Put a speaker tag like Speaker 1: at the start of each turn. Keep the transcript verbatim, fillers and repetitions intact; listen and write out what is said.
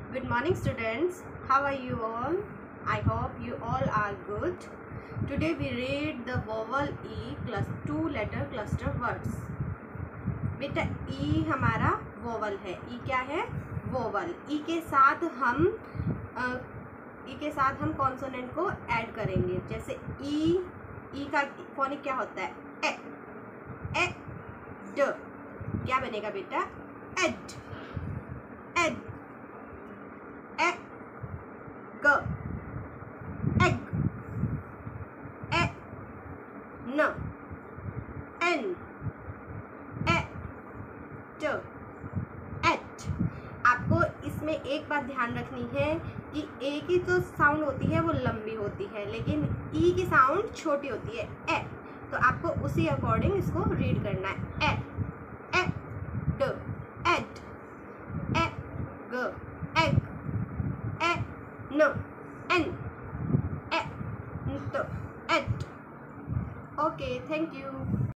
Speaker 1: Good morning students, how are you all? I hope you all are good. Today we read the vowel E plus two letter cluster words. बेटा E हमारा vowel है. E क्या है? vowel. E के साथ हम आ, E के साथ हम कॉन्सोनेंट को ऐड करेंगे. जैसे E E का फोनिक क्या होता है? ए ए ड. क्या बनेगा बेटा? एड एड ए ग एग ए न एन ए ट एट. आपको इसमें एक बात ध्यान रखनी है कि ए की जो साउंड होती है वो लंबी होती है, लेकिन ई की साउंड छोटी होती है. ए तो आपको उसी अकॉर्डिंग इसको रीड करना है. ए ए ड एड ए ग एग ए न एन ए ट एट. Okay, thank you.